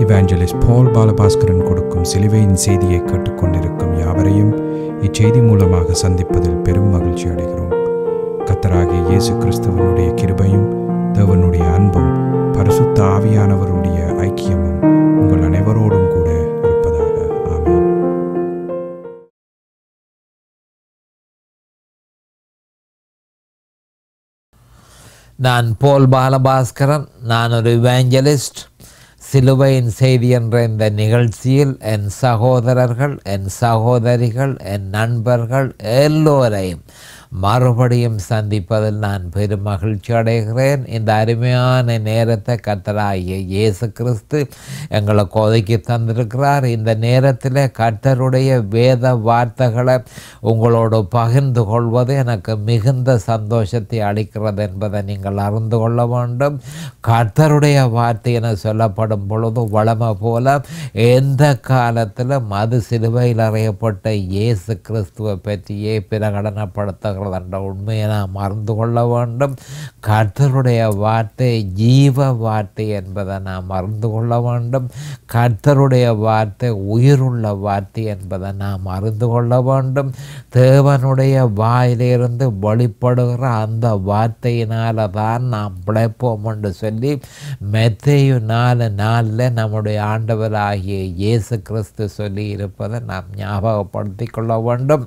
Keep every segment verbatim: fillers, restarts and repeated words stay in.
Evangelist Paul Balabaskaran கொடுக்கும் சிலுவையின் செய்தியை கேட்டுக்கொண்டிருக்கும் யாவரையும் இச்செய்தி மூலமாக சந்திப்பதில் பெரும் மகிழ்ச்சி அடைகிறோம். கர்த்தராகிய இயேசு கிறிஸ்துவனுடைய கிருபையும் தேவனுடைய அன்பும் பரிசுத்த ஆவியானவருடைய ஐக்கியமும் உங்கள் அனைவரோடும் கூட இருப்பதாக. ஆமென். நான் போல் பாலபாஸ்கரன். நான் ஒரு இவாஞ்சலிஸ்ட். சிலுவையின் செய்தி என்ற இந்த நிகழ்ச்சியில் என் சகோதரர்கள், என் சகோதரிகள், என் நண்பர்கள் எல்லோரையும் மறுபடியும் சந்திப்பதில் நான் பெரும் மகிழ்ச்சி அடைகிறேன். இந்த அருமையான நேரத்தை கர்த்தராகிய இயேசு கிறிஸ்து எங்களுக்கு ஒதுக்கி தந்திருக்கிறார். இந்த நேரத்தில் கர்த்தருடைய வேத வார்த்தைகளை உங்களோடு பகிர்ந்து கொள்வது எனக்கு மிகுந்த சந்தோஷத்தை அளிக்கிறது என்பதை நீங்கள் அறிந்து கொள்ள வேண்டும். கர்த்தருடைய வார்த்தை என சொல்லப்படும் பொழுது வளமை போல எந்த காலத்திலும் அது சிலுவையில் அறையப்பட்ட இயேசு கிறிஸ்துவை பற்றியே பிரகடனப்படுத்த என்ற உண்மையை நாம் மறந்து கொள்ள வேண்டும். கர்த்தருடைய வார்த்தை ஜீவ வார்த்தை என்பதை நாம் மறந்து கொள்ள வேண்டும். கர்த்தருடைய வார்த்தை உயிருள்ள வார்த்தை என்பதை நாம் அறிந்து கொள்ள வேண்டும். தேவனுடைய வாயிலிருந்து வெளிப்படுகிற அந்த வார்த்தையினால தான் நாம் பிழைப்போம் என்று சொல்லி மத்தேயு நாலு நாளில் நம்முடைய ஆண்டவராகிய இயேசு கிறிஸ்து சொல்லி இருப்பதை நாம் ஞாபகப்படுத்திக் கொள்ள வேண்டும்.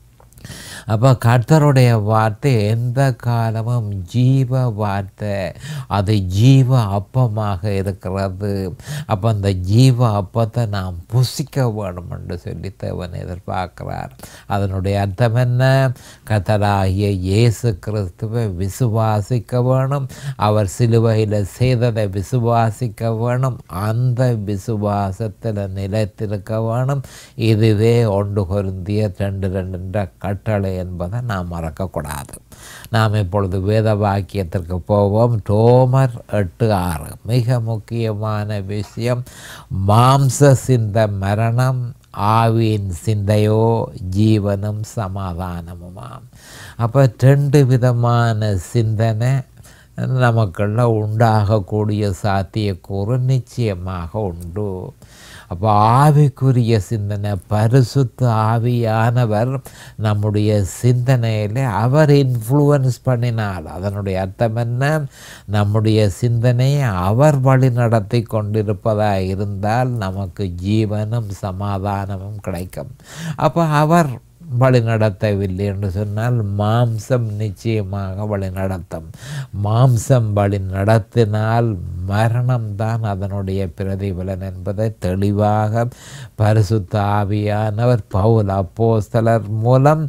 அப்போ கர்த்தருடைய வார்த்தை எந்த காலமும் ஜீவ வார்த்தை, அது ஜீவ அப்பமாக இருக்கிறது. அப்போ அந்த ஜீவ அப்பத்தை நாம் புசிக்க வேணும் என்று சொல்லி தேவன் எதிர்பார்க்கிறார். அதனுடைய அர்த்தம் என்ன? கர்த்தராகிய இயேசு கிறிஸ்துவை விசுவாசிக்க வேணும். அவர் சிலுவையில் செய்ததை விசுவாசிக்க வேணும். அந்த விசுவாசத்தில் நிலைத்திருக்க வேணும். இதுவே ஒன்று கொரிந்திய ரெண்டு ரெண்டு கட்டளை என்பதை நாம் மறக்கக்கூடாது. நாம் இப்பொழுது வேத வாக்கியத்திற்கு போவோம். ரோமர் எட்டு ஆறு. மிக முக்கியமான விஷயம், மாம்ச சிந்த மரணம், ஆவியின் சிந்தையோ ஜீவனும் சமாதானமுமாம். அப்போ ரெண்டு விதமான சிந்தனை நமக்குள்ள உண்டாகக்கூடிய சாத்தியக்கூறு நிச்சயமாக உண்டு. அப்போ ஆவிக்குரிய சிந்தனை, பரிசுத்த ஆவியானவர் நம்முடைய சிந்தனையில் அவர் இன்ஃப்ளூயன்ஸ் பண்ணினால், அதனுடைய அர்த்தம் என்ன? நம்முடைய சிந்தனையை அவர் வழி நடத்தி கொண்டிருப்பதாக இருந்தால் நமக்கு ஜீவனும் சமாதானமும் கிடைக்கும். அப்போ அவர் வழி நடத்தவில்லை என்று சொன்னால் மாம்சம் நிச்சயமாக வழி நடத்தும். மாம்சம் வழி நடத்தினால் மரணம்தான் அதனுடைய பிரதிபலன் என்பதை தெளிவாக பரிசுத்த ஆவியானவர் பவுல் அப்போஸ்தலர் மூலம்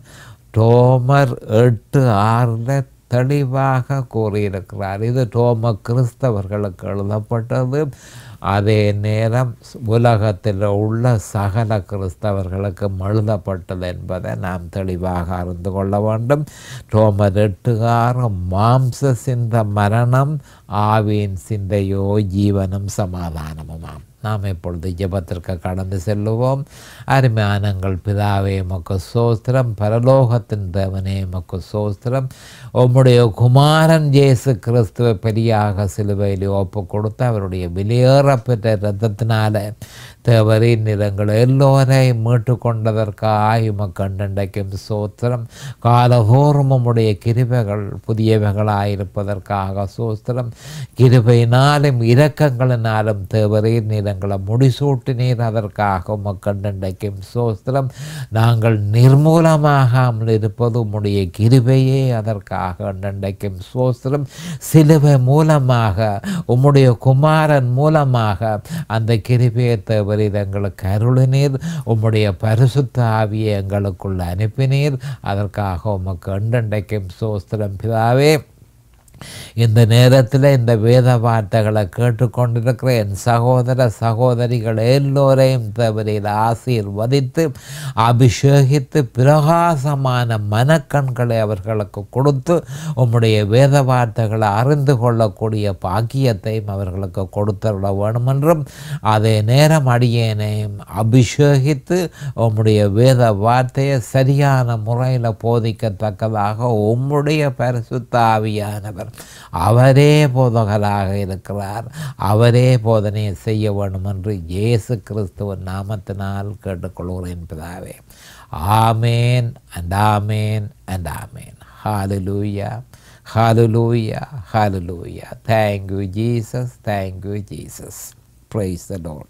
ரோமர் எட்டு ஆறில் தெளிவாக கூறியிருக்கிறார். இது ரோம கிறிஸ்தவர்களுக்கு எழுதப்பட்டது. அதே நேரம் உலகத்தில் உள்ள சகல கிறிஸ்தவர்களுக்கு எழுதப்பட்டது என்பதை நாம் தெளிவாக அறிந்து கொள்ள வேண்டும். ரோமர் எட்டு ஆறு, மாம்ச சிந்த மரணம், ஆவியின் சிந்தையோ ஜீவனும் சமாதானமுமாம். நாம் இப்பொழுது ஜெபத்திற்கு கடந்து செல்லுவோம். அருமையானங்கள் பிதாவே உமக்கு சோஸ்திரம், பரலோகத்தின் தேவனே உமக்கு சோஸ்திரம். உம்முடைய குமாரன் இயேசு கிறிஸ்துவை பெரியாக சிலுவையில் ஒப்பு கொடுத்து அவருடைய வெளியேறப்பெற்ற இரத்தத்தினால தேவரின் நிறங்கள் எல்லோரையும் மீட்டு கொண்டதற்காக உமக்கண்டண்டைக்கும் சோஸ்திரம். காலதோறும் உம்முடைய கிருபைகள் புதியவைகளாயிருப்பதற்காக சோஸ்திரம். கிருபையினாலும் இரக்கங்களினாலும் தேவரின் நிறங்களை முடிசூட்டினீர், அதற்காக உமக்கண்டண்டைக்கும் சோஸ்திரம். நாங்கள் நிர்மூலமாகாமல் இருப்பது உம்முடைய கிருபையே, அதற்காக அண்டண்டைக்கும் சோஸ்திரம். சிலுவை மூலமாக உம்முடைய குமாரன் மூலமாக அந்த கிருபையை தேவ எங்களுக்கு அருளினீர். உம்முடைய பரிசுத்த ஆவியை எங்களுக்குள்ள அனுப்பினீர், அதற்காக உமக்கு அண்டண்டைக்கும் சோஸ்திரம் பிதாவே. இந்த நேரத்தில் இந்த வேத வார்த்தைகளை கேட்டுக்கொண்டிருக்கிற என் சகோதர சகோதரிகள் எல்லோரையும் தவறில் ஆசீர்வதித்து அபிஷேகித்து பிரகாசமான மனக்கண்களை அவர்களுக்கு கொடுத்து உம்முடைய வேத வார்த்தைகளை அறிந்து கொள்ளக்கூடிய பாக்கியத்தையும் அவர்களுக்கு கொடுத்துள்ள வேண்டுமென்றும், அதே நேரம் அடியேனையும் அபிஷேகித்து உம்முடைய வேத வார்த்தையை சரியான முறையில் போதிக்கத்தக்கதாக உம்முடைய பரிசுத்த ஆவியானவர் அவரே போதகராக இருக்கிறார். அவரே போதனை செய்ய வேண்டும் என்று இயேசு கிறிஸ்துவின் நாமத்தினால் கேட்டுக்கொள்கிறேன் பிதாவே. Amen and amen and amen. Hallelujah, hallelujah, hallelujah. Thank you, Jesus. Thank you, Jesus. Praise the Lord.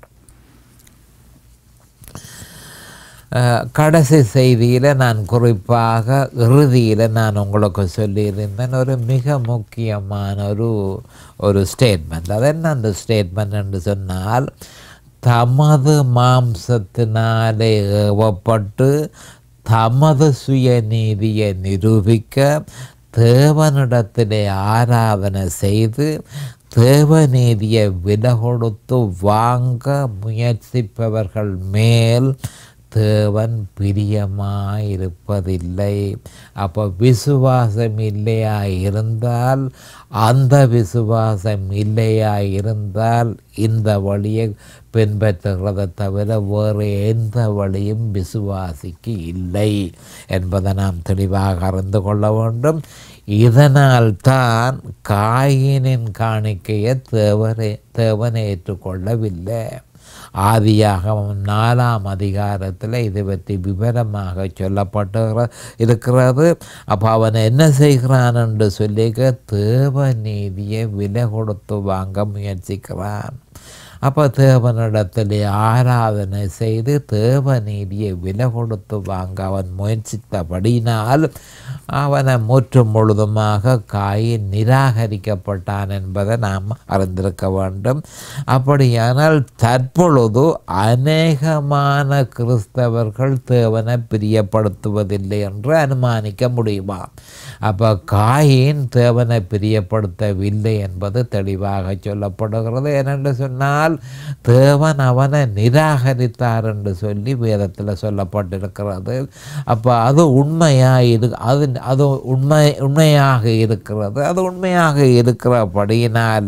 கடைசி செய்தியில் நான் குறிப்பாக இறுதியில் நான் உங்களுக்கு சொல்லியிருந்தேன் ஒரு மிக முக்கியமான ஒரு ஒரு ஸ்டேட்மெண்ட். அது என்ன அந்த ஸ்டேட்மெண்ட் என்று சொன்னால், தமது மாம்சத்தினாலே ஏவப்பட்டு தமது சுயநீதியை நிரூபிக்க தேவனிடத்திலே ஆராதனை செய்து தேவநீதியை விலை கொடுத்து வாங்க முயற்சிப்பவர்கள் மேல் தேவன் பிரியமாயிருப்பதில்லை. அப்போ விசுவாசம் இல்லையா இருந்தால், அந்த விசுவாசம் இல்லையா இருந்தால் இந்த வழியை பின்பற்றுகிறதை தவிர வேறு எந்த வழியும் விசுவாசிக்கு இல்லை என்பதை நாம் தெளிவாக அறிந்து கொள்ள வேண்டும். இதனால்தான் காயினின் காணிக்கையை தேவனை தேவனை ஏற்றுக்கொள்ளவில்லை. ஆதியாகமம் நாலாம் அதிகாரத்தில் இது பற்றி விவரமாக சொல்லப்பட்டு இருக்கிறது. அப்போ அவன் என்ன செய்கிறான் என்று சொல்லிக்க தேவ நீதியை விலை கொடுத்து வாங்க முயற்சிக்கிறான். அப்போ தேவனிடத்திலே ஆராதனை செய்து தேவ நீதியை விலை கொடுத்து வாங்க அவன் முயற்சித்தபடினால் அவனை முற்றும் முழுதுமாக காயின் நிராகரிக்கப்பட்டான் என்பதை நாம் அறிந்திருக்க வேண்டும். அப்படியானால் தற்பொழுது அநேகமான கிறிஸ்தவர்கள் தேவனை பிரியப்படுத்துவதில்லை என்று அனுமானிக்க முடியுமா? அப்போ காயின் தேவனை பிரியப்படுத்தவில்லை என்பது தெளிவாக சொல்லப்படுகிறது. ஏனென்று சொன்னால் தேவன் அவனை நிராகரித்தார் என்று சொல்லி வேதத்தில் சொல்லப்பட்டிருக்கிறது. அப்போ அது உண்மையாக இரு அது அது உண்மை உண்மையாக இருக்கிறது. அது உண்மையாக இருக்கிறபடியினால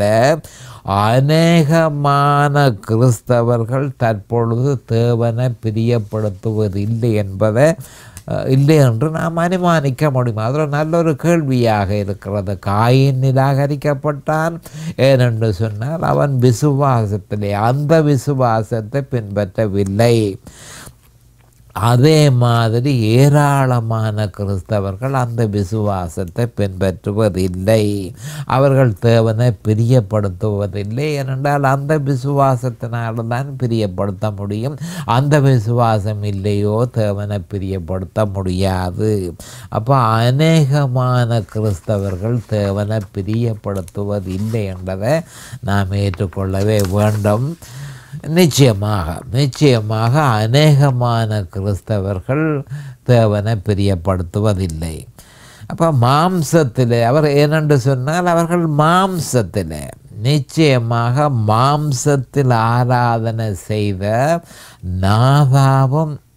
அநேகமான கிறிஸ்தவர்கள் தற்பொழுது தேவனை பிரியப்படுத்துவதில்லை என்பதை இல்லை என்று நாம் அனுமானிக்க முடியும். அதில் நல்ல ஒரு கேள்வியாக இருக்கிறது. காயின் நிராகரிக்கப்பட்டான் ஏனென்று சொன்னால் அவன் விசுவாசத்திலே அந்த விசுவாசத்தை பின்பற்றவில்லை. அதே மாதிரி ஏராளமான கிறிஸ்தவர்கள் அந்த விசுவாசத்தை பின்பற்றுவதில்லை. அவர்கள் தேவனை பிரியப்படுத்துவதில்லை. ஏனென்றால் அந்த விசுவாசத்தினால்தான் தான் பிரியப்படுத்த முடியும். அந்த விசுவாசம் இல்லையோ தேவனை பிரியப்படுத்த முடியாது. அப்போ அநேகமான கிறிஸ்தவர்கள் தேவனை பிரியப்படுத்துவதில்லை என்பதை நாம் ஏற்றுக்கொள்ளவே வேண்டும். நிச்சயமாக நிச்சயமாக அநேகமான கிறிஸ்தவர்கள் தேவனை பிரியப்படுத்துவதில்லை. அப்போ மாம்சத்தில் அவர் ஏனென்று சொன்னால் அவர்கள் மாம்சத்தில் நிச்சயமாக மாம்சத்தில் ஆராதனை செய்த நாதாவும்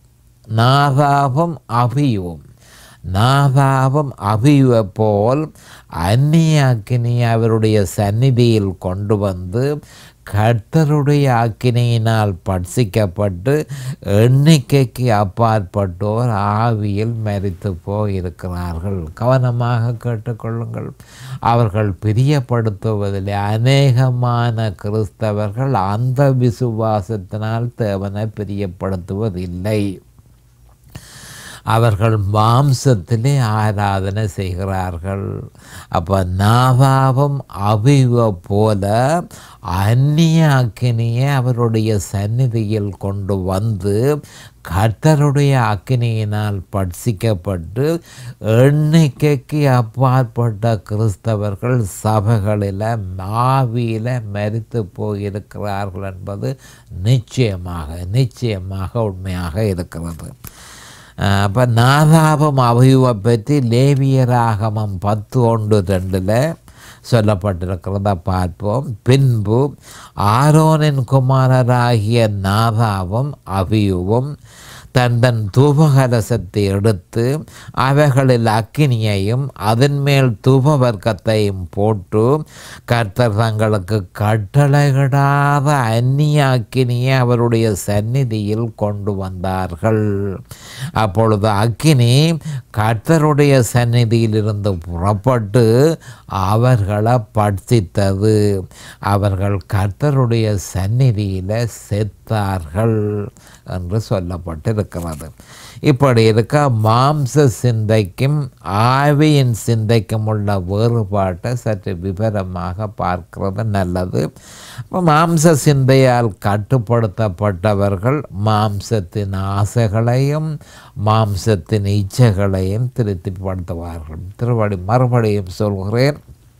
நாதாவும் அபியும் நாதாவும் அபியை போல் அந்நிய அக்கினி அவருடைய சந்நிதியில் கொண்டு வந்து கர்த்தருடைய அக்கினியினால் பட்சிக்கப்பட்டு எண்ணிக்கைக்கு அப்பாற்பட்டோர் ஆவியில் மரித்து போயிருக்கிறார்கள். கவனமாக கேட்டுக்கொள்ளுங்கள். அவர்கள் பிரியப்படுத்துவதில் அநேகமான கிறிஸ்தவர்கள் அந்த விசுவாசத்தினால் தேவனை பிரியப்படுத்துவதில்லை. அவர்கள் மாம்சத்திலே ஆராதனை செய்கிறார்கள். அப்போ நாதாவும் அபியை போல அந்நிய அக்கினியை அவருடைய சந்நிதியில் கொண்டு வந்து கர்த்தருடைய அக்கினியினால் பட்சிக்கப்பட்டு எண்ணிக்கைக்கு அப்பாற்பட்ட கிறிஸ்தவர்கள் சபைகளில் ஆவியில் மரித்து போயிருக்கிறார்கள் என்பது நிச்சயமாக நிச்சயமாக உண்மையாக இருக்கிறது. அப்போ நாதாபம் அபியை பற்றி லேவியராகமம் பத்து ஒன்று ரெண்டில் சொல்லப்பட்டிருக்கிறத பார்ப்போம். பின்பு ஆரோனின் குமாரராகிய நாதாவும் அபியுவும் தன் தன் தூபகலசத்தை எடுத்து அவைகளில் அக்கினியையும் அதன் மேல் தூப வர்க்கத்தையும் போட்டு கர்த்தர் தங்களுக்கு கட்டளையிடாத அந்நிய அக்கினியை அவருடைய சந்நிதியில் கொண்டு வந்தார்கள். அப்பொழுது அக்கினி கர்த்தருடைய சந்நிதியிலிருந்து புறப்பட்டு அவர்களை பட்சித்தது. அவர்கள் கர்த்தருடைய சந்நிதியில் செத்தார்கள் என்று சொல்லப்பட்டிருக்கிறது. இப்படி இருக்க மாம்ச சிந்தைக்கும் ஆவியின் சிந்தைக்கும் உள்ள வேறுபாட்டை சற்று விவரமாக பார்க்கிறது நல்லது. மாம்ச சிந்தையால் கட்டுப்படுத்தப்பட்டவர்கள் மாம்சத்தின் ஆசைகளையும் மாம்சத்தின் இச்சைகளையும் திருப்திப்படுத்துவார்கள். திருவடி மறுபடியும் சொல்கிறேன்,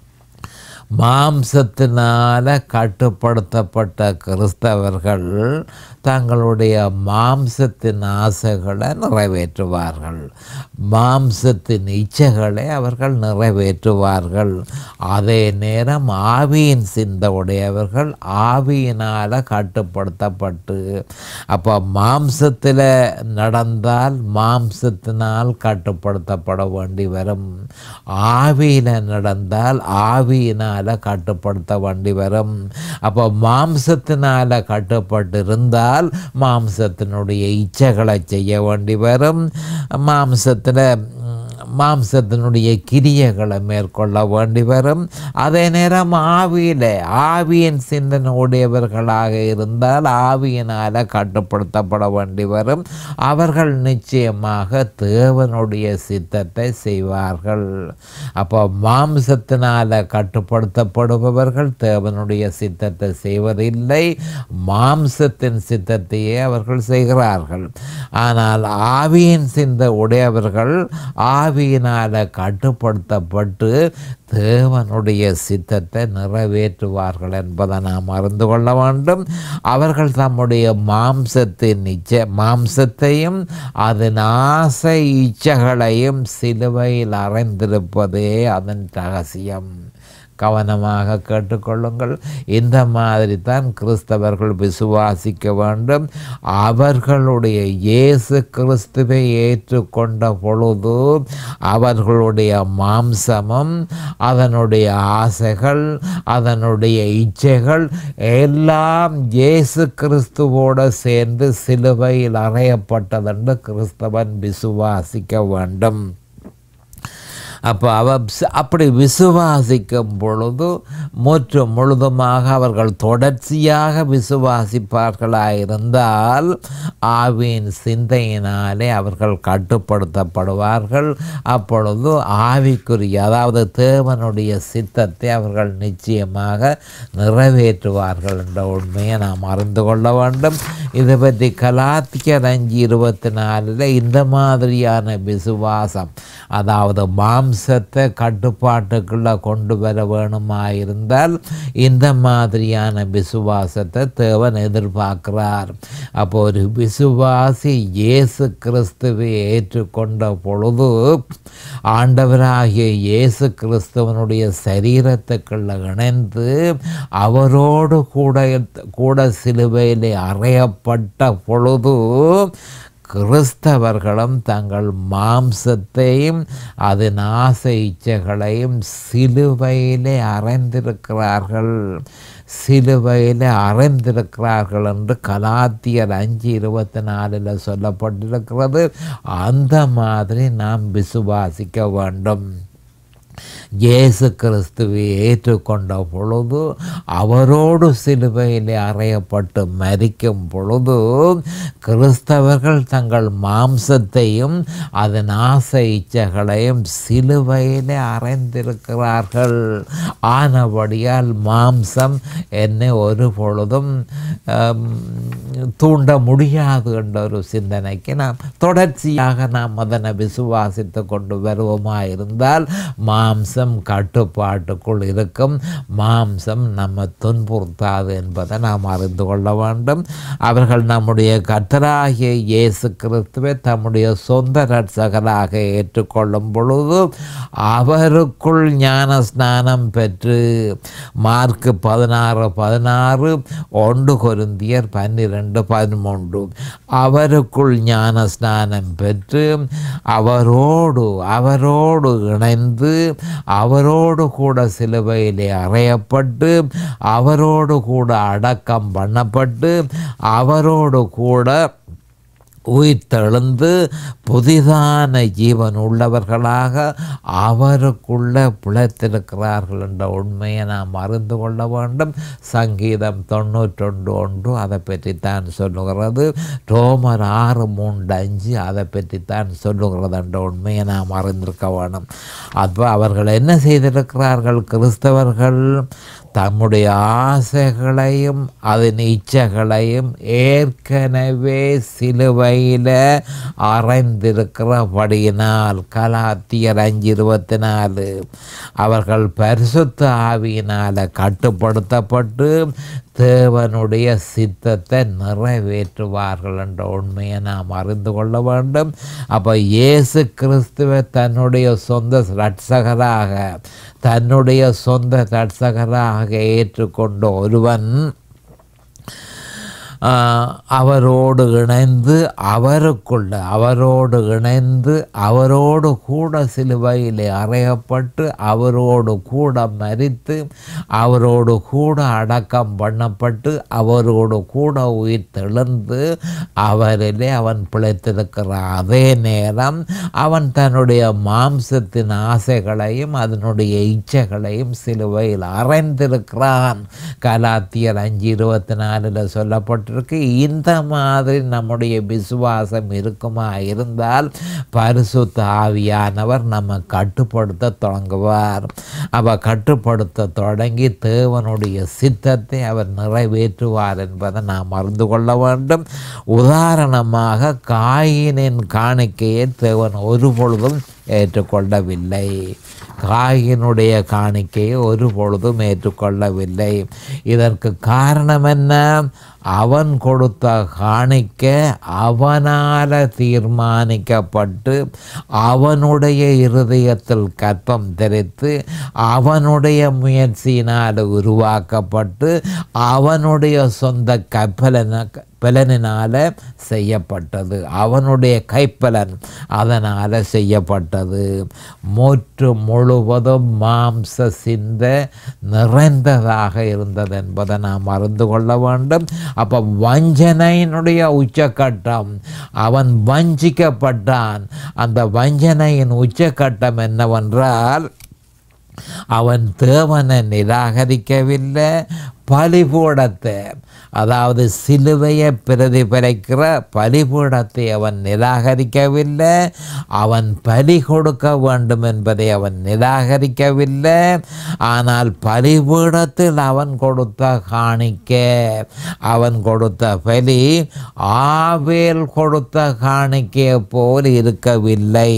மாம்சத்தினால கட்டுப்படுத்தப்பட்ட கிறிஸ்தவர்கள் தங்களுடைய மாம்சத்தின் ஆசைகளை நிறைவேற்றுவார்கள், மாம்சத்தின் இச்சைகளை அவர்கள் நிறைவேற்றுவார்கள். அதே நேரம் ஆவியின் சிந்தை உடையவர்கள் ஆவியினால் கட்டுப்படுத்தப்பட்டு, அப்போ மாம்சத்தில் நடந்தால் மாம்சத்தினால் கட்டுப்படுத்தப்பட வேண்டி வரும், ஆவியில் நடந்தால் ஆவியினால் கட்டுப்படுத்த வேண்டி வரும். அப்போ மாம்சத்தினால கட்டுப்பட்டு இருந்தால் மாம்சத்தினுடைய இச்சைகளை செய்ய வேண்டி வரும், மாம்சத்தில் மாம்சத்தினுடைய கிரியைகளை மேற்கொள்ள வேண்டி வரும். அதே நேரம் ஆவியில் ஆவியின் சிந்தனை உடையவர்களாக இருந்தால் ஆவியினால் கட்டுப்படுத்தப்பட வேண்டி வரும். அவர்கள் நிச்சயமாக தேவனுடைய சித்தத்தை செய்வார்கள். அப்போ மாம்சத்தினால் கட்டுப்படுத்தப்படுபவர்கள் தேவனுடைய சித்தத்தை செய்வதில்லை, மாம்சத்தின் சித்தத்தையே அவர்கள் செய்கிறார்கள். ஆனால் ஆவியின் சிந்தை உடையவர்கள் ஆவியினால் கட்டுப்படுத்தப்பட்டு தேவனுடைய சித்தத்தை நிறைவேற்றுவார்கள் என்பதை நாம் அறிந்து கொள்ள வேண்டும். அவர்கள் தம்முடைய மாம்சத்தின் இச்சை மாம்சத்தையும் அதன் ஆசை இச்சைகளையும் சிலுவையில் அறைந்திருப்பதே அதன் ரகசியம். கவனமாக கேட்டுக்கொள்ளுங்கள். இந்த மாதிரி தான் கிறிஸ்தவர்கள் விசுவாசிக்க வேண்டும். அவர்களுடைய இயேசு கிறிஸ்துவை ஏற்றுக்கொண்ட பொழுது அவர்களுடைய மாம்சமும் அதனுடைய ஆசைகள் அதனுடைய இச்சைகள் எல்லாம் இயேசு கிறிஸ்துவோடு சேர்ந்து சிலுவையில் அறையப்பட்டதென்று கிறிஸ்தவன் விசுவாசிக்க வேண்டும். அப்போ அவ அப்படி விசுவாசிக்கும் பொழுது முற்று முழுதுமாக அவர்கள் தொடர்ச்சியாக விசுவாசிப்பார்களாயிருந்தால் ஆவியின் சிந்தையினாலே அவர்கள் கட்டுப்படுத்தப்படுவார்கள். அப்பொழுது ஆவிக்குரிய அதாவது தேவனுடைய சித்தத்தை அவர்கள் நிச்சயமாக நிறைவேற்றுவார்கள் என்ற உண்மையை நாம் அறிந்து கொள்ள வேண்டும். இதை பற்றி கலாத்தியர் அஞ்சு இருபத்தி நாலில் இந்த மாதிரியான விசுவாசம், அதாவது மாம்சத்தை கட்டுப்பாட்டுக்குள்ளே கொண்டு வர வேணுமாயிருந்தால் இந்த மாதிரியான விசுவாசத்தை தேவன் எதிர்பார்க்கிறார். அப்போ ஒரு விசுவாசி இயேசு கிறிஸ்துவை ஏற்றுக்கொண்ட பொழுது ஆண்டவராகிய இயேசு கிறிஸ்துவனுடைய சரீரத்துக்குள்ள இணைந்து அவரோடு கூட கூட சிலுவையிலே அறையப்பட்ட பொழுது கிறிஸ்தவர்களும் தங்கள் மாம்சத்தையும் அதன் ஆசை இச்சைகளையும் சிலுவையிலே அறைந்திருக்கிறார்கள் சிலுவையில் அறைந்திருக்கிறார்கள் என்று கலாத்தியர் அஞ்சு இருபத்தி நாலில் சொல்லப்பட்டிருக்கிறது. அந்த மாதிரி நாம் விசுவாசிக்க வேண்டும். இயேசு கிறிஸ்துவை ஏற்றுக்கொண்ட பொழுது அவரோடு சிலுவையிலே அறையப்பட்டு மரிக்கும் பொழுது கிறிஸ்தவர்கள் தங்கள் மாம்சத்தையும் அதன் ஆசை இச்சைகளையும் சிலுவையிலே அறைந்திருக்கிறார்கள். ஆனபடியால் மாம்சம் என்னை ஒரு பொழுதும் தூண்ட முடியாது என்ற ஒரு சிந்தனைக்கு நாம் தொடர்ச்சியாக நாம் அதனை விசுவாசித்து கொண்டு வருவோமாயிருந்தால் மாம்சம் கட்டுப்பாட்டுக்குள் இருக்கும், மாம்சம் நம்ம துன்புறுத்தாது என்பதை நாம் அறிந்து கொள்ள வேண்டும். அவர்கள் நம்முடைய கர்த்தராகிய இயேசு கிறிஸ்துவை தம்முடைய சொந்த இரட்சகராக ஏற்றுக்கொள்ளும் பொழுது அவருக்குள் ஞான ஸ்நானம் பெற்று மார்க்கு பதினாறு பதினாறு ஒன்று கொரிந்தியர் பன்னிரெண்டு பதிமூன்று அவருக்குள் ஞான ஸ்நானம் பெற்று அவரோடு அவரோடு இணைந்து அவரோடு கூட சிலுவையிலே அறையப்பட்டு அவரோடு கூட அடக்கம் பண்ணப்பட்டு அவரோடு கூட உயிர்த்தெழுந்து புதிதான ஜீவன் உள்ளவர்களாக அவருக்குள்ளே பிழைத்திருக்கிறார்கள் என்ற உண்மையை நாம் அறிந்து கொள்ள வேண்டும். சங்கீதம் தொண்ணூற்றொன்று ஒன்று அதை பற்றித்தான் சொல்லுகிறது. ரோமர் ஆறு மூன்று அஞ்சு அதை பற்றித்தான் சொல்லுகிறது என்ற உண்மையை நாம் அறிந்திருக்க வேண்டும். அப்போ அவர்கள் என்ன செய்திருக்கிறார்கள்? கிறிஸ்தவர்கள் தம்முடைய ஆசைகளையும் அதன் இச்சைகளையும் ஏற்கனவே சிலுவையில் அறைந்திருக்கிறபடியினால், கலாத்தியர் அஞ்சு இருபத்தி நாலு, அவர்கள் பரிசுத்த ஆவியினால் கட்டுப்படுத்தப்பட்டு தேவனுடைய சித்தத்தை நிறைவேற்றுவார்கள் என்ற உண்மையை நாம் அறிந்து கொள்ள வேண்டும். அப்போ இயேசு கிறிஸ்துவை தன்னுடைய சொந்த இரட்சகராக தன்னுடைய சொந்த இரட்சகராக ஏற்றுக்கொண்ட ஒருவன் அவரோடு இணைந்து அவருக்குள்ள அவரோடு இணைந்து அவரோடு கூட சிலுவையில் அறையப்பட்டு அவரோடு கூட மரித்து அவரோடு கூட அடக்கம் பண்ணப்பட்டு அவரோடு கூட உயிர் தெழுந்து அவரிலே அவன் பிழைத்திருக்கிறான். அதே நேரம் அவன் தன்னுடைய மாம்சத்தின் ஆசைகளையும் அதனுடைய இச்சைகளையும் சிலுவையில் அறைந்திருக்கிறான். கலாத்தியர் அஞ்சு இருபத்தி நாலில் சொல்லப்பட்டு இருக்கு. இந்த மாதிரி நம்முடைய விசுவாசம் இருக்குமா இருந்தால் பரிசுத்த ஆவியானவர் நம்ம கட்டுப்படுத்த தொடங்குவார். அவர் கட்டுப்படுத்த தொடங்கி தேவனுடைய சித்தத்தை அவர் நிறைவேற்றுவார் என்பதை நாம் அறிந்து கொள்ள வேண்டும். உதாரணமாக காயினின் காணிக்கையை தேவன் ஒரு பொழுதும் ஏற்றுக்கொள்ளவில்லை. காயினுடைய காணிக்கையை ஒரு பொழுதும் ஏற்றுக்கொள்ளவில்லை. இதற்கு காரணம் என்ன? அவன் கொடுத்த காணிக்கை அவனால் தீர்மானிக்கப்பட்டு அவனுடைய இருதயத்தில் கற்பம் தெரித்து அவனுடைய முயற்சியினால் உருவாக்கப்பட்டு அவனுடைய சொந்த கப்பலன பலனினால் செய்யப்பட்டது. அவனுடைய கைப்பலன் அதனால் செய்யப்பட்டது. மூற்று முழுவதும் மாம்ச சிந்த நிறைந்ததாக இருந்தது என்பதை நாம் அறிந்து கொள்ள வேண்டும். அப்போ வஞ்சனையினுடைய உச்சக்கட்டம், அவன் வஞ்சிக்கப்பட்டான். அந்த வஞ்சனையின் உச்சக்கட்டம் என்னவென்றால், அவன் தேவனை நிராகரிக்கவில்லை, பலிபீடத்தை, அதாவது சிலுவையை பிரதிபலிக்கிற பலிபீடத்தை அவன் நிராகரிக்கவில்லை. அவன் பலி கொடுக்க வேண்டும் என்பதை அவன் நிராகரிக்கவில்லை. ஆனால் பலிபீடத்தில் அவன் கொடுத்த காணிக்க, அவன் கொடுத்த பலி ஆவேல் கொடுத்த காணிக்கையை போல் இருக்கவில்லை.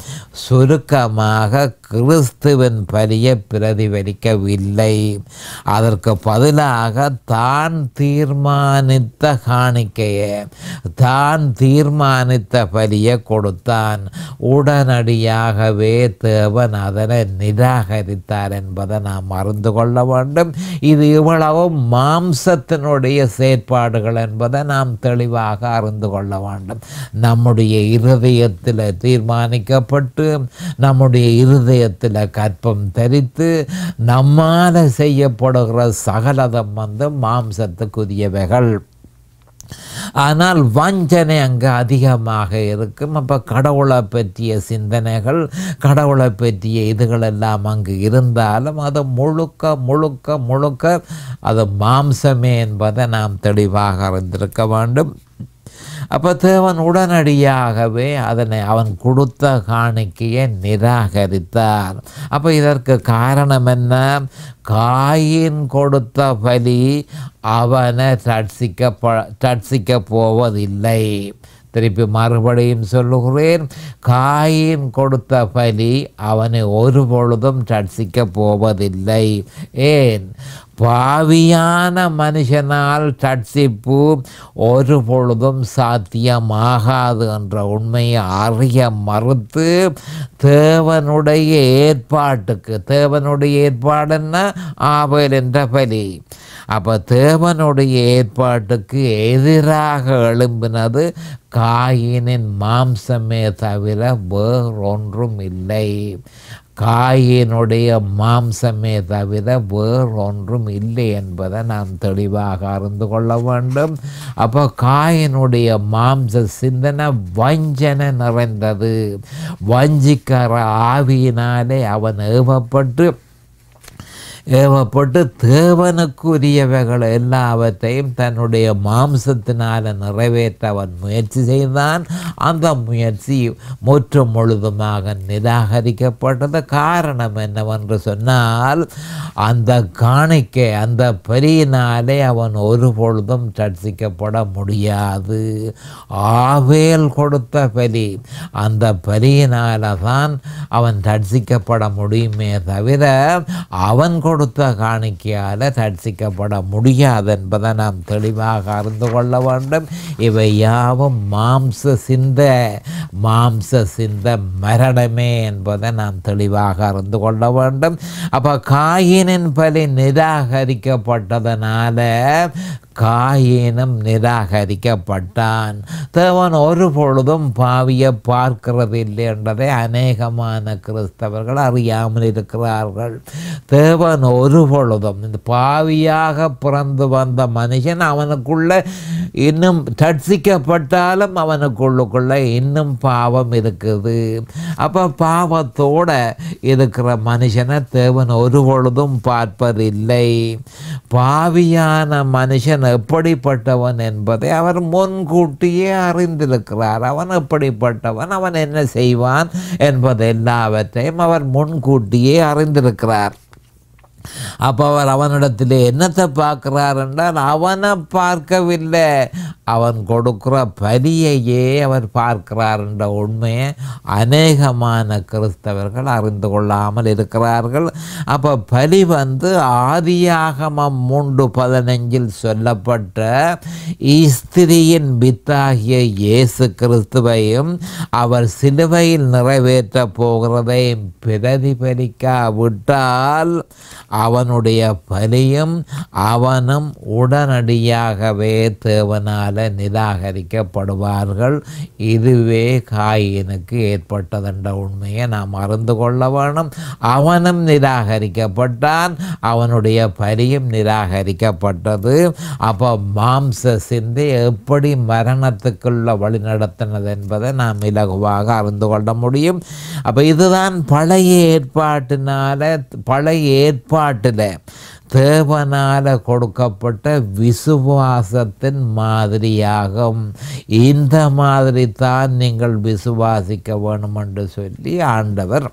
சுருக்கமாக கிறிஸ்துவின் பலியை பிரதிபலிக்கவில்லை. அதற்கு பதிலாக தான் தீர்மானித்த காணிக்கையை, தான் தீர்மானித்த பலியை கொடுத்தான். உடனடியாகவே தேவன் அதனை நிராகரித்தார் என்பதை நாம் அறிந்து கொள்ள வேண்டும். இது இவ்வளவு மாம்சத்தினுடைய செயற்பாடுகள் என்பதை நாம் தெளிவாக அறிந்து கொள்ள வேண்டும். நம்முடைய இருதயத்தில் தீர்மானிக்கப்பட்டு நம்முடைய இருதயத்தில் கற்பம் தரித்து நம்மால் செய்யப்படுகிற சகலதம் வந்து மாம்சத்துக்குரியவைகள். ஆனால் வஞ்சனை அங்கே அதிகமாக இருக்கும். அப்போ கடவுளை பற்றிய சிந்தனைகள், கடவுளை பற்றிய இதுகளெல்லாம் அங்கு இருந்தாலும் அது முழுக்க முழுக்க முழுக்க அது மாம்சமே என்பதை நாம் தெளிவாக அறிந்திருக்க வேண்டும். அப்போ தேவன் உடனடியாகவே அதனை அவன் கொடுத்த காணிக்கையை நிராகரித்தார். அப்போ இதற்கு காரணம் என்ன? காயின் கொடுத்த பலி அவனை ரட்சிக்க ரட்சிக்க போவதில்லை. திருப்பி மறுபடியும் சொல்லுகிறேன், காயின் கொடுத்த பலி அவனை ஒரு பொழுதும் ரட்சிக்க போவதில்லை. ஏன்? பாவியான மனுஷனால் ரட்சிப்பு ஒரு பொழுதும் சாத்தியமாகாது என்ற உண்மையை அறிய மறுத்து தேவனுடைய ஏற்பாட்டுக்கு, தேவனுடைய ஏற்பாடுன்னா ஆபேல் என்ற பலி, அப்போ தேவனுடைய ஏற்பாட்டுக்கு எதிராக எழும்பினது காயினின் மாம்சமே தவிர வேறொன்றும் இல்லை. காயினுடைய மாம்சமே தவிர வேறொன்றும் இல்லை என்பதை நாம் தெளிவாக அறிந்து கொள்ள வேண்டும். அப்போ காயினுடைய மாம்ச சிந்தனை வஞ்சனை நிறைந்தது. வஞ்சிக்கிற ஆவியினாலே அவன் ஏவப்பட்டு ஏவப்பட்டு தேவனுக்குரியவைகள் எல்லாவற்றையும் தன்னுடைய மாம்சத்தினால் நிறைவேற்ற அவன் முயற்சி செய்தான். அந்த முயற்சி முற்றும் முழுதுமாக நிராகரிக்கப்பட்டது. காரணம் என்னவென்று சொன்னால், அந்த காணிக்கை அந்த பலியினாலே அவன் ஒரு பொழுதும் ரட்சிக்கப்பட முடியாது. ஆவேல் கொடுத்த பலி, அந்த பலியினால தான் அவன் ரட்சிக்கப்பட முடியுமே தவிர அவன் கொடுத்த காணிக்கையால் ரட்சிக்கப்பட முடியாது என்பதை நாம் தெளிவாக அறிந்து கொள்ள வேண்டும். இவை யாவும் மாம்ச சிந்த மாம்ச சிந்த மரணமே என்பதை நாம் தெளிவாக அறிந்து கொள்ள வேண்டும். அப்போ காயினின் பலி நிராகரிக்கப்பட்டதனால காயினும் நிராகரிக்கப்பட்டான். தேவன் ஒரு பொழுதும் பாவியை பார்க்கிறது இல்லை என்றதை அநேகமான கிறிஸ்தவர்கள் அறியாமல் இருக்கிறார்கள். தேவன் ஒரு பொழுதும் இந்த பாவியாக பிறந்து வந்த மனுஷன் அவனுக்குள்ள இன்னும் ரட்சிக்கப்பட்டாலும் அவனுக்குள்ளுக்குள்ள இன்னும் பாவம் இருக்குது. அப்போ பாவத்தோட இருக்கிற மனுஷனை தேவன் ஒரு பொழுதும் பார்ப்பதில்லை. பாவியான மனுஷன் எப்படிப்பட்டவன் என்பதை அவர் முன்கூட்டியே அறிந்திருக்கிறார். அவன் எப்படிப்பட்டவன், அவன் என்ன செய்வான் என்பது எல்லாவற்றையும் அவர் முன்கூட்டியே அறிந்திருக்கிறார். அப்போ அவர் அவனிடத்தில் என்னத்தை பார்க்கிறார் என்றால், அவனை பார்க்கவில்லை, அவன் கொடுக்கிற பலியையே அவர் பார்க்கிறார் என்ற உண்மையை அநேகமான கிறிஸ்தவர்கள் அறிந்து கொள்ளாமல் இருக்கிறார்கள். அப்போ பலி வந்து ஆதியாகமம் மூன்று பதினஞ்சில் சொல்லப்பட்ட ஸ்திரியின் வித்தாகிய இயேசு கிறிஸ்துவையும் அவர் சிலுவையில் நிறைவேற்ற போகிறதையும் பிரதிபலிக்காவிட்டால் அவனுடைய பலியும் அவனும் உடனடியாகவே தேவனால் நிராகரிக்கப்படுவார்கள். இதுவே காயினுக்கு ஏற்பட்டதென்ற உண்மையை நாம் அறிந்து கொள்ள வேணும். அவனும் நிராகரிக்கப்பட்டான், அவனுடைய பலியும் நிராகரிக்கப்பட்டது. அப்போ மாம்ச சிந்தை எப்படி மரணத்துக்குள்ள வழி நடத்தினது என்பதை நாம் இலகுவாக அறிந்து கொள்ள முடியும். அப்போ இதுதான் பழைய ஏற்பாட்டினால பழைய ஏற்பாட்டில் தேவனால் கொடுக்கப்பட்ட விசுவாசத்தின் மாதிரியாகும். இந்த மாதிரி தான் நீங்கள் விசுவாசிக்க வேணும் என்று சொல்லி ஆண்டவர்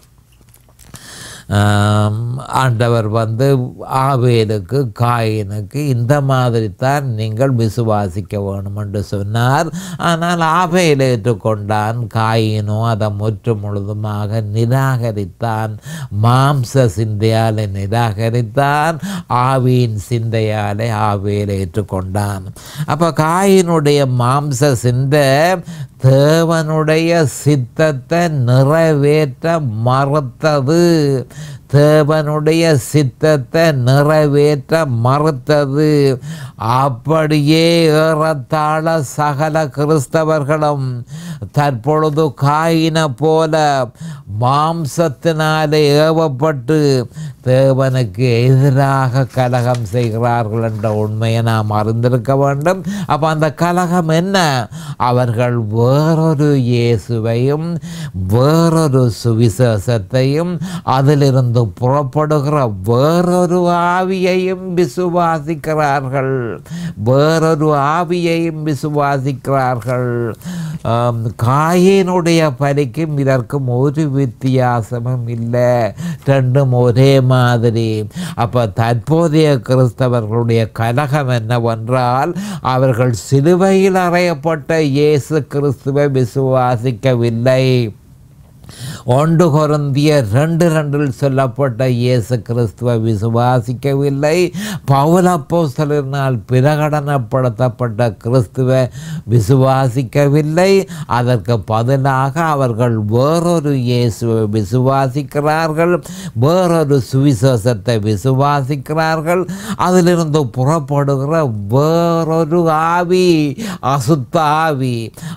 ஆண்டவர் வந்து ஆவேலுக்கு காயினுக்கு இந்த மாதிரி தான் நீங்கள் விசுவாசிக்க வேணும் என்று சொன்னார். ஆனால் ஆவேல் ஏற்றுக்கொண்டான், காயினோ அதை முற்று முழுதுமாக நிராகரித்தான். மாம்ச சிந்தையாலே நிராகரித்தான், ஆவியின் சிந்தையாலே ஆவேல் ஏற்றுக்கொண்டான். அப்போ காயினுடைய மாம்ச சிந்தை தேவனுடைய சித்தத்தை நிறைவேற்ற மறுத்தது. தேவனுடைய சித்தத்தை நிறைவேற்ற மறுத்தது. அப்படியே ஏறத்தாழ சகல கிறிஸ்தவர்களும் தற்பொழுது காயின போல மாம்சத்தினாலே ஏவப்பட்டு தேவனுக்கு எதிராக கலகம் செய்கிறார்கள் என்ற உண்மையை நாம் அறிந்திருக்க வேண்டும். அப்போ அந்த கலகம் என்ன? அவர்கள் வேறொரு இயேசுவையும் வேறொரு சுவிசேஷத்தையும் அதிலிருந்து புறப்படுகிற வேறொரு ஆவியையும் விசுவாசிக்கிறார்கள் வேறொரு ஆவியையும் விசுவாசிக்கிறார்கள். காயினுடைய பலிக்கும் இதற்கும் ஒரு வித்தியாசமும் இல்லை, ரெண்டும் ஒரே மாதிரி. அப்போ தற்போதைய கிறிஸ்தவர்களுடைய கலகம் என்னவென்றால், அவர்கள் சிலுவையில் அறையப்பட்ட இயேசு கிறிஸ்துவை விசுவாசிக்கவில்லை. ஒன்று கொரிந்தியர் ரெண்டு ரெண்டில் சொல்லப்பட்ட இயேசு கிறிஸ்துவை விசுவாசிக்கவில்லை. பவுல் அப்போஸ்தலரினால் பிரகடனப்படுத்தப்பட்ட கிறிஸ்துவை விசுவாசிக்கவில்லை. அதற்கு பதிலாக அவர்கள் வேறொரு இயேசுவை விசுவாசிக்கிறார்கள், வேறொரு சுவிசேஷத்தை விசுவாசிக்கிறார்கள். அதிலிருந்து புறப்படுகிற வேறொரு ஆவி, அசுத்த ஆவி,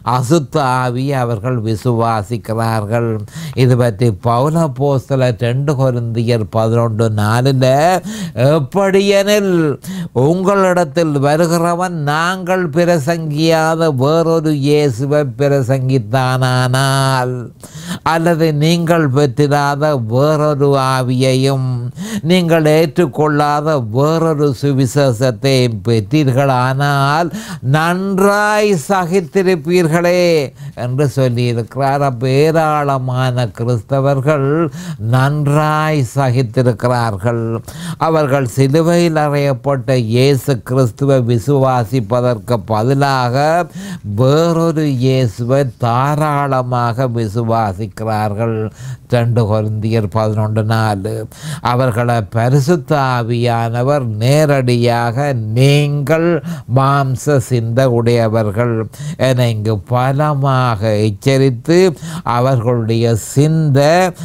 அசுத்த ஆவி அவர்கள் விசுவாசிக்கிறார்கள். இது பற்றி பவுல் அப்போஸ்தலர் ரெண்டு கொரிந்தியர் பதினொன்று நாலில் எப்படியெனில் உங்களிடத்தில் வருகிறவன் நாங்கள் பிரசங்கியாத வேறொரு இயேசுவை பிரசங்கித்தானால் அல்லது நீங்கள் பெற்றிராத வேறொரு ஆவியையும் நீங்கள் ஏற்றுக்கொள்ளாத வேறொரு சுவிசேஷத்தை பெற்றீர்களானால் நன்றாய் சகித்திருப்பீர்களே என்று சொல்லியிருக்கிறார். ஏராளமான கிறிஸ்தவர்கள் நன்றாய் சகித்திருக்கிறார்கள். அவர்கள் சிலுவையில் அறையப்பட்ட இயேசு கிறிஸ்துவை விசுவாசிப்பதற்கு பதிலாக வேறொரு இயேசுவை தாராளமாக விசுவாசிக்கிறார்கள். ரெண்டு கொரிந்தியர் பதினொன்று நாலு. அவர்களை பரிசுத்த ஆவியானவர் நேரடியாக நீங்கள் மாம்ச சிந்த உடையவர்கள் என இங்கு பலமாக எச்சரித்து அவர்களுடைய சிந்த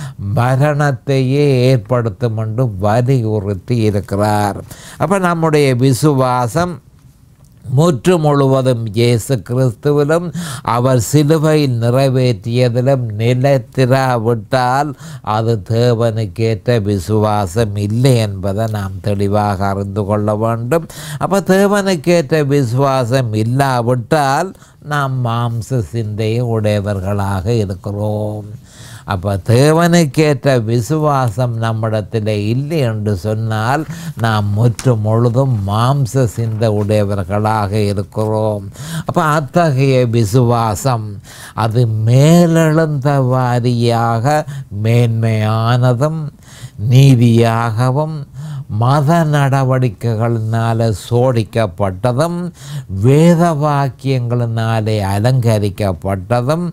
மரணத்தையே ஏற்படுத்தும் என்று வலியுறுத்தி இருக்கிறார். அப்போ நம்முடைய விசுவாசம் முற்று முழுவதும் இயேசு கிறிஸ்துவிலும் அவர் சிலுவையில் நிறைவேற்றியதிலும் நிலைத்திராவிட்டால் அது தேவனுக்கேற்ற விசுவாசம் இல்லை என்பதை நாம் தெளிவாக அறிந்து கொள்ள வேண்டும். அப்போ தேவனுக்கேற்ற விசுவாசம் இல்லாவிட்டால் நாம் மாம்ச சிந்தையை உடையவர்களாக இருக்கிறோம். அப்போ தேவனுக்கேற்ற விசுவாசம் நம்மிடத்தில் இல்லை என்று சொன்னால் நாம் முற்று முழுதும் மாம்ச சிந்த உடையவர்களாக இருக்கிறோம். அப்போ அத்தகைய விசுவாசம் அது மேலெழுந்த வாரியாக மேன்மையானதும் நீதியாகவும் மத நடவடிக்கைகளினால சோடிக்கப்பட்டதும் வேத வாக்கியங்களினாலே அலங்கரிக்கப்பட்டதும்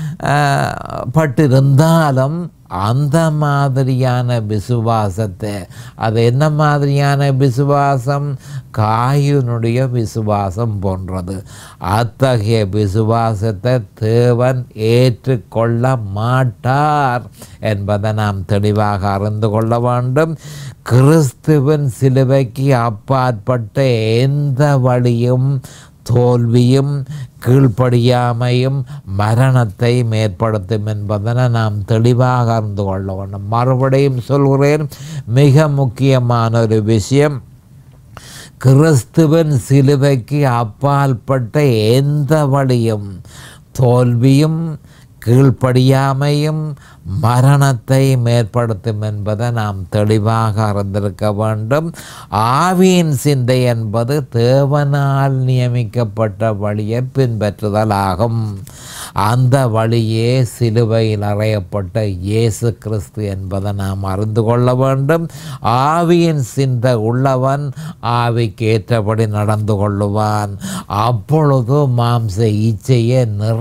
பட்டிருந்தாலும் அந்த மாதிரியான விசுவாசத்தை, அது என்ன மாதிரியான விசுவாசம்? காயினுடைய விசுவாசம் போன்றது. அத்தகைய விசுவாசத்தை தேவன் ஏற்றுக்கொள்ள மாட்டார் என்பதை நாம் தெளிவாக அறிந்து கொள்ள வேண்டும். கிறிஸ்துவின் சிலுவைக்கு அப்பாற்பட்ட எந்த வழியும் தோல்வியும் கீழ்ப்படியாமையும் மரணத்தை ஏற்படுத்தும் என்பதனை நாம் தெளிவாக அறிந்து கொள்ள வேண்டும். மறுபடியும் சொல்கிறேன், மிக முக்கியமான ஒரு விஷயம், கிறிஸ்துவின் சிலுவைக்கு அப்பாற்பட்ட எந்த வழியும் தோல்வியும் கீழ்ப்படியாமையும் மரணத்தை ஏற்படுத்தும் என்பதை நாம் தெளிவாக அறிந்திருக்க வேண்டும். ஆவியின் சிந்தை என்பது தேவனால் நியமிக்கப்பட்ட வழியை பின்பற்றுதல் ஆகும். அந்த வழியே சிலுவையில் அறையப்பட்ட இயேசு கிறிஸ்து என்பதை நாம் அறிந்து கொள்ள வேண்டும். ஆவியின் சிந்தை உள்ளவன் ஆவிக்கு ஏற்றபடி நடந்து கொள்ளுவான். அப்பொழுது மாம்ச இச்சையை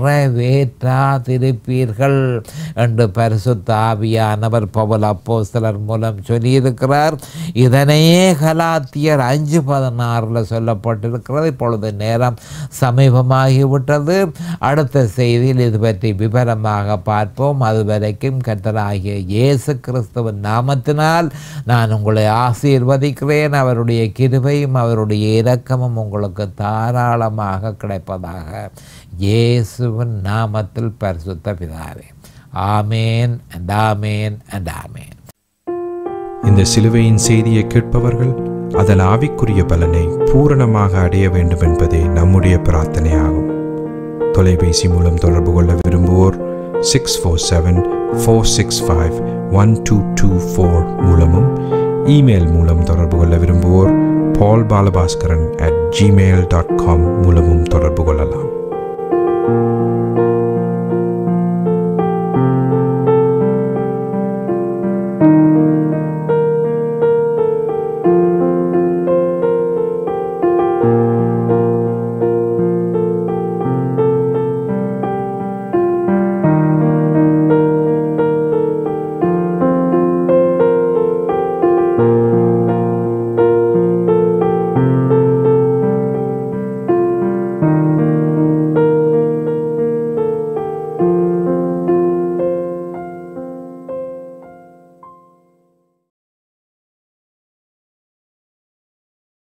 நிறைவேற்றாதிருப்பீர்கள் என்று பரிசுத்த ஆவியானவர் பவுல் அப்போஸ்தலர் மூலம் சொல்லியிருக்கிறார். இதனையே கலாத்தியர் அஞ்சு பதினாறில் சொல்லப்பட்டிருக்கிறது. இப்பொழுது நேரம் சமீபமாகிவிட்டது. அடுத்த செய்தியில் இது பற்றி விவரமாக பார்ப்போம். அதுவரைக்கும் கர்த்தராகிய இயேசு கிறிஸ்துவின் நாமத்தினால் நான் உங்களை ஆசீர்வதிக்கிறேன். அவருடைய கிருபையும் அவருடைய இரக்கமும் உங்களுக்கு தாராளமாக கிடைப்பதாக இயேசுவின் நாமத்தில் பரிசுத்த பிதாவே. ஆமேன் and ஆமேன் and ஆமேன். இந்த சிலுவையின் செய்தியை கேட்பவர்கள் அதன் ஆவிக்குரிய பலனை பூரணமாக அடைய வேண்டும் என்பதே நம்முடைய பிரார்த்தனையாகும். தொலைபேசி மூலம் தொடர்பு கொள்ள விரும்புவோர் six four seven four six five one two two four மூலமும், இமெயில் மூலம் தொடர்பு கொள்ள விரும்புவோர் Paul Balabhaskaran at Gmail dot com மூலமும் தொடர்பு கொள்ளலாம்.